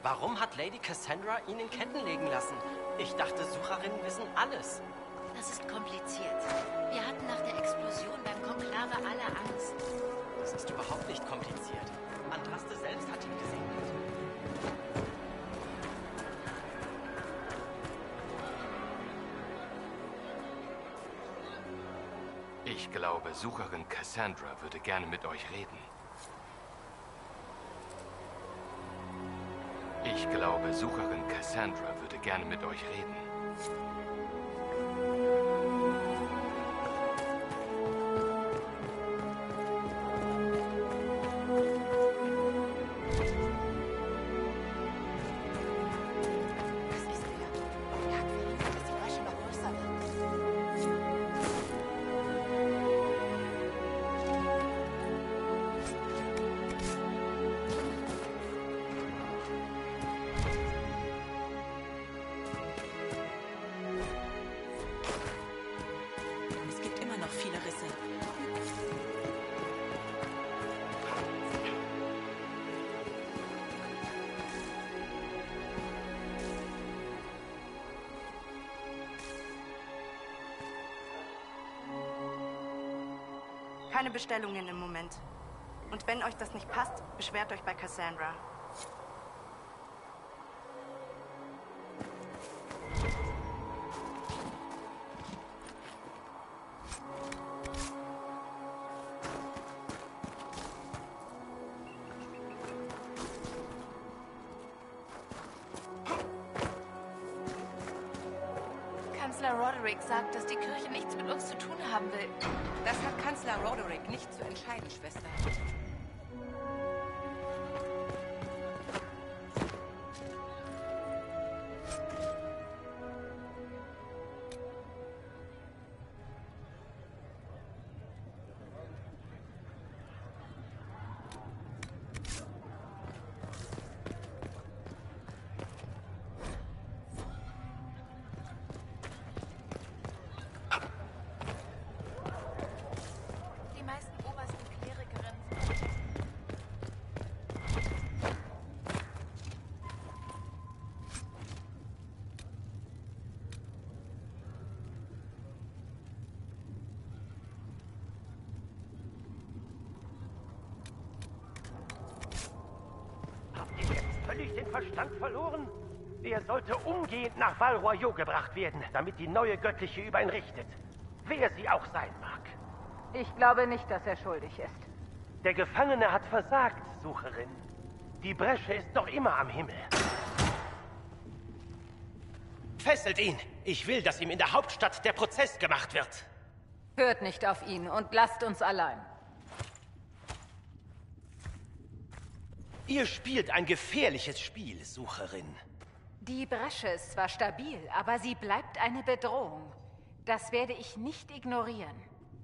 Warum hat Lady Cassandra ihn in Ketten legen lassen? Ich dachte, Sucherinnen wissen alles. Das ist kompliziert. Wir hatten nach der Explosion beim Konklave alle Angst. Das ist überhaupt nicht kompliziert. Andraste selbst hat ihn gesegnet. Ich glaube, Sucherin Cassandra würde gerne mit euch reden. Ich glaube, Sucherin Cassandra würde gerne mit euch reden. Keine Bestellungen im Moment. Und wenn euch das nicht passt, beschwert euch bei Cassandra. Kanzler Roderick sagt, dass die Kirche nichts mit uns zu tun haben will. Das hat Kanzler Roderick nicht zu entscheiden, Schwester. Völlig den Verstand verloren? Er sollte umgehend nach Val Royeaux gebracht werden, damit die neue Göttliche über ihn richtet. Wer sie auch sein mag. Ich glaube nicht, dass er schuldig ist. Der Gefangene hat versagt, Sucherin. Die Bresche ist noch immer am Himmel. Fesselt ihn! Ich will, dass ihm in der Hauptstadt der Prozess gemacht wird. Hört nicht auf ihn und lasst uns allein. Ihr spielt ein gefährliches Spiel, Sucherin. Die Bresche ist zwar stabil, aber sie bleibt eine Bedrohung. Das werde ich nicht ignorieren.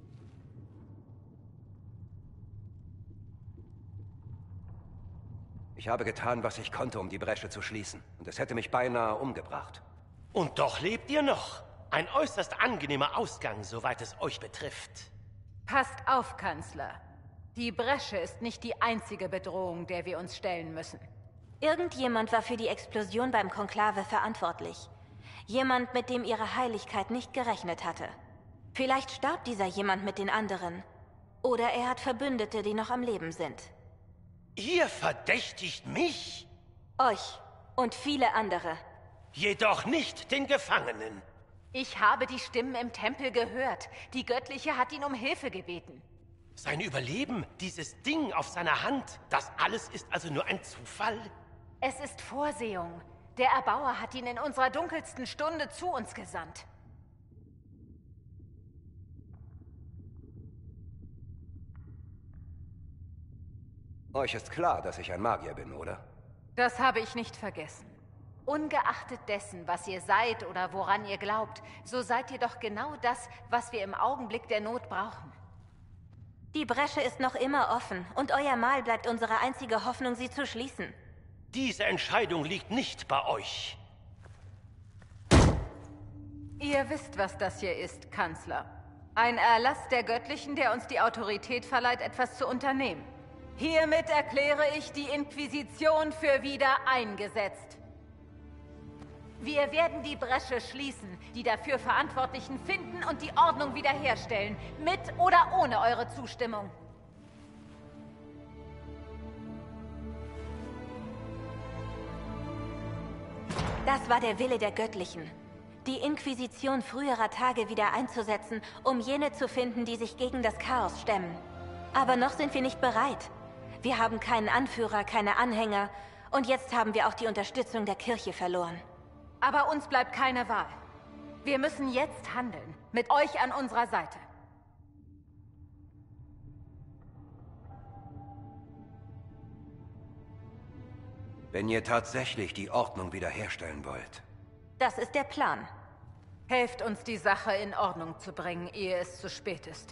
Ich habe getan, was ich konnte, um die Bresche zu schließen. Und es hätte mich beinahe umgebracht. Und doch lebt ihr noch. Ein äußerst angenehmer Ausgang, soweit es euch betrifft. Passt auf, Kanzler. Die Bresche ist nicht die einzige Bedrohung, der wir uns stellen müssen. Irgendjemand war für die Explosion beim Konklave verantwortlich. Jemand, mit dem ihre Heiligkeit nicht gerechnet hatte. Vielleicht starb dieser jemand mit den anderen. Oder er hat Verbündete, die noch am Leben sind. Ihr verdächtigt mich? Euch und viele andere. Jedoch nicht den Gefangenen. Ich habe die Stimmen im Tempel gehört. Die Göttliche hat ihn um Hilfe gebeten. Sein Überleben, dieses Ding auf seiner Hand, das alles ist also nur ein Zufall? Es ist Vorsehung. Der Erbauer hat ihn in unserer dunkelsten Stunde zu uns gesandt. Euch ist klar, dass ich ein Magier bin, oder? Das habe ich nicht vergessen. Ungeachtet dessen, was ihr seid oder woran ihr glaubt, so seid ihr doch genau das, was wir im Augenblick der Not brauchen. Die Bresche ist noch immer offen und euer Mahl bleibt unsere einzige Hoffnung, sie zu schließen. Diese Entscheidung liegt nicht bei euch. Ihr wisst, was das hier ist, Kanzler. Ein Erlass der Göttlichen, der uns die Autorität verleiht, etwas zu unternehmen. Hiermit erkläre ich die Inquisition für wieder eingesetzt. Wir werden die Bresche schließen, die dafür Verantwortlichen finden und die Ordnung wiederherstellen, mit oder ohne eure Zustimmung. Das war der Wille der Göttlichen. Die Inquisition früherer Tage wieder einzusetzen, um jene zu finden, die sich gegen das Chaos stemmen. Aber noch sind wir nicht bereit. Wir haben keinen Anführer, keine Anhänger. Und jetzt haben wir auch die Unterstützung der Kirche verloren. Aber uns bleibt keine Wahl. Wir müssen jetzt handeln, mit euch an unserer Seite. Wenn ihr tatsächlich die Ordnung wiederherstellen wollt. Das ist der Plan. Helft uns, die Sache in Ordnung zu bringen, ehe es zu spät ist.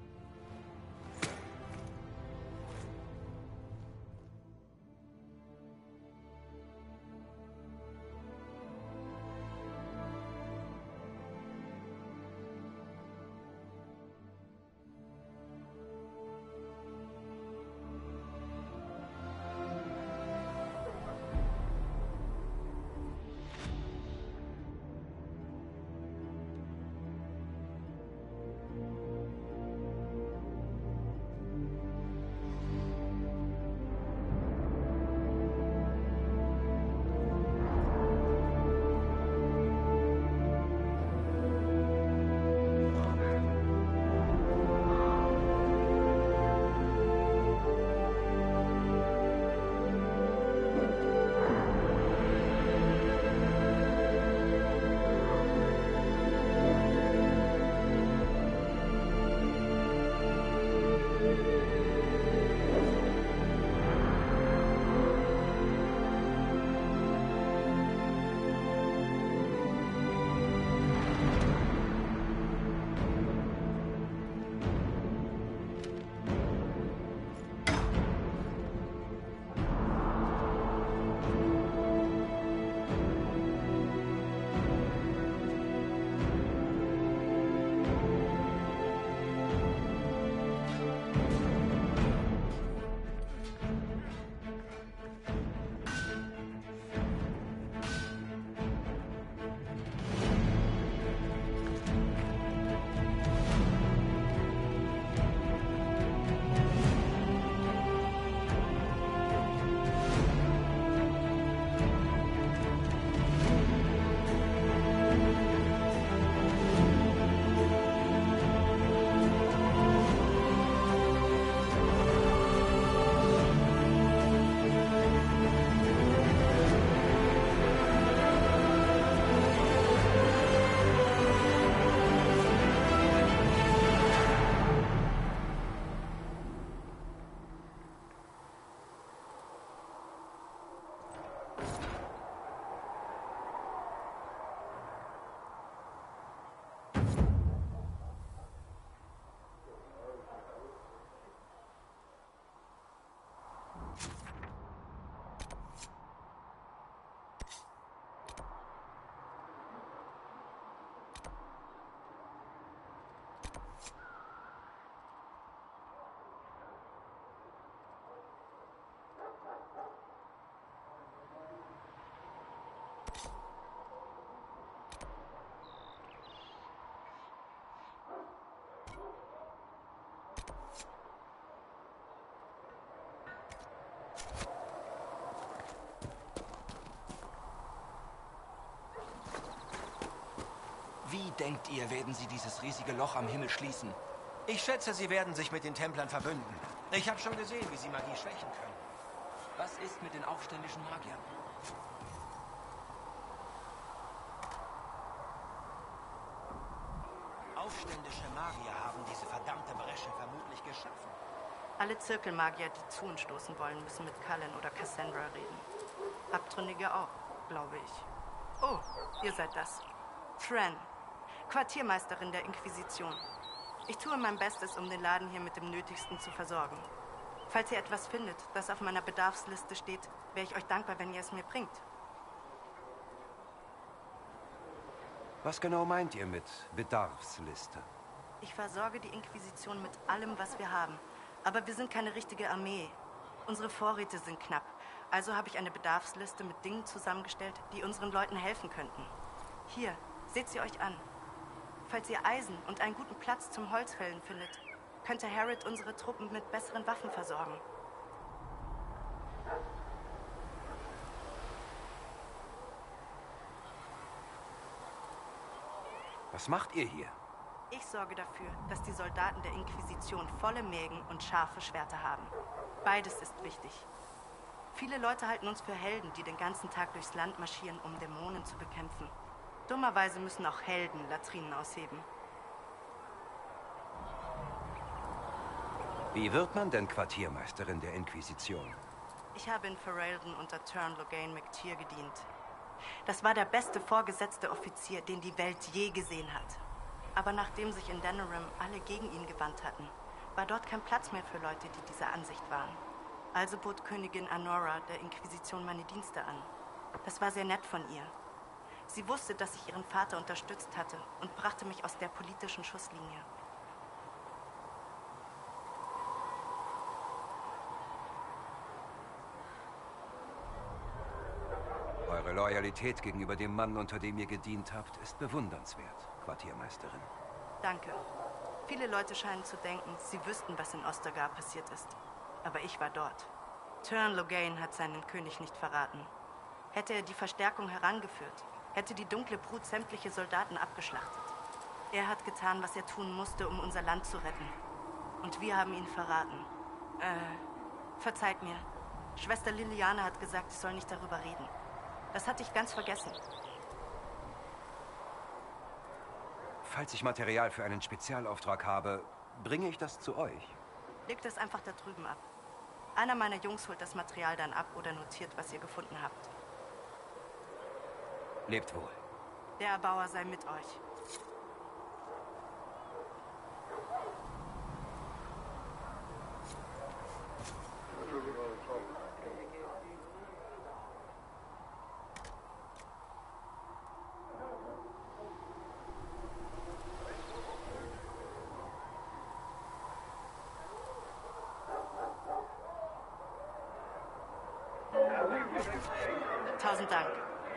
Wie denkt ihr, werden sie dieses riesige Loch am Himmel schließen? Ich schätze, sie werden sich mit den Templern verbünden. Ich habe schon gesehen, wie sie Magie schwächen können. Was ist mit den aufständischen Magiern? Aufständische Magier haben diese verdammte Bresche vermutlich geschaffen. Alle Zirkelmagier, die zu uns stoßen wollen, müssen mit Cullen oder Cassandra reden. Abtrünnige auch, glaube ich. Oh, ihr seid das. Thran, Quartiermeisterin der Inquisition. Ich tue mein Bestes, um den Laden hier mit dem Nötigsten zu versorgen. Falls ihr etwas findet, das auf meiner Bedarfsliste steht, wäre ich euch dankbar, wenn ihr es mir bringt. Was genau meint ihr mit Bedarfsliste? Ich versorge die Inquisition mit allem, was wir haben. Aber wir sind keine richtige Armee. Unsere Vorräte sind knapp, also habe ich eine Bedarfsliste mit Dingen zusammengestellt, die unseren Leuten helfen könnten. Hier, seht sie euch an. Falls ihr Eisen und einen guten Platz zum Holzfällen findet, könnte Harrod unsere Truppen mit besseren Waffen versorgen. Was macht ihr hier? Ich sorge dafür, dass die Soldaten der Inquisition volle Mägen und scharfe Schwerter haben. Beides ist wichtig. Viele Leute halten uns für Helden, die den ganzen Tag durchs Land marschieren, um Dämonen zu bekämpfen. Dummerweise müssen auch Helden Latrinen ausheben. Wie wird man denn Quartiermeisterin der Inquisition? Ich habe in Ferelden unter Turn Logain McTeer gedient. Das war der beste vorgesetzte Offizier, den die Welt je gesehen hat. Aber nachdem sich in Denerim alle gegen ihn gewandt hatten, war dort kein Platz mehr für Leute, die dieser Ansicht waren. Also bot Königin Anora der Inquisition meine Dienste an. Das war sehr nett von ihr. Sie wusste, dass ich ihren Vater unterstützt hatte und brachte mich aus der politischen Schusslinie. Eure Loyalität gegenüber dem Mann, unter dem ihr gedient habt, ist bewundernswert, Quartiermeisterin. Danke. Viele Leute scheinen zu denken, sie wüssten, was in Ostergar passiert ist. Aber ich war dort. Turn Logain hat seinen König nicht verraten. Hätte er die Verstärkung herangeführt, hätte die dunkle Brut sämtliche Soldaten abgeschlachtet. Er hat getan, was er tun musste, um unser Land zu retten. Und wir haben ihn verraten. Verzeiht mir. Schwester Liliana hat gesagt, ich soll nicht darüber reden. Das hatte ich ganz vergessen. Falls ich Material für einen Spezialauftrag habe, bringe ich das zu euch. Legt es einfach da drüben ab. Einer meiner Jungs holt das Material dann ab oder notiert, was ihr gefunden habt. Lebt wohl. Der Erbauer sei mit euch. Tausend Dank.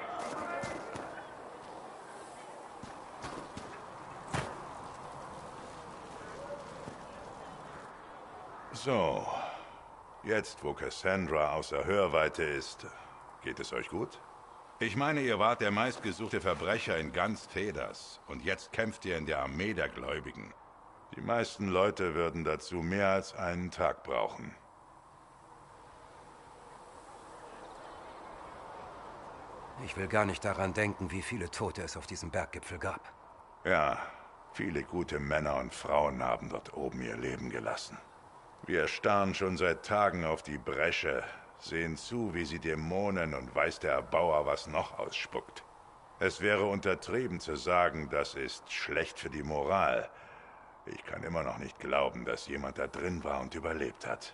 So, jetzt wo Cassandra außer Hörweite ist, geht es euch gut? Ich meine, ihr wart der meistgesuchte Verbrecher in ganz Thedas und jetzt kämpft ihr in der Armee der Gläubigen. Die meisten Leute würden dazu mehr als einen Tag brauchen. Ich will gar nicht daran denken, wie viele Tote es auf diesem Berggipfel gab. Ja, viele gute Männer und Frauen haben dort oben ihr Leben gelassen. Wir starren schon seit Tagen auf die Bresche, sehen zu, wie sie Dämonen und weiß der Erbauer was noch ausspuckt. Es wäre untertrieben zu sagen, das ist schlecht für die Moral. Ich kann immer noch nicht glauben, dass jemand da drin war und überlebt hat.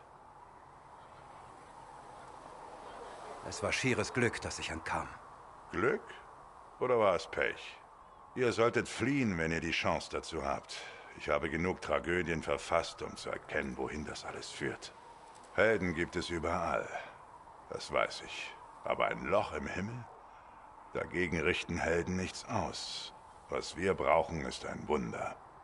Es war schieres Glück, dass ich entkam. Glück? Oder war es Pech? Ihr solltet fliehen, wenn ihr die Chance dazu habt. Ich habe genug Tragödien verfasst, um zu erkennen, wohin das alles führt. Helden gibt es überall. Das weiß ich. Aber ein Loch im Himmel? Dagegen richten Helden nichts aus. Was wir brauchen, ist ein Wunder.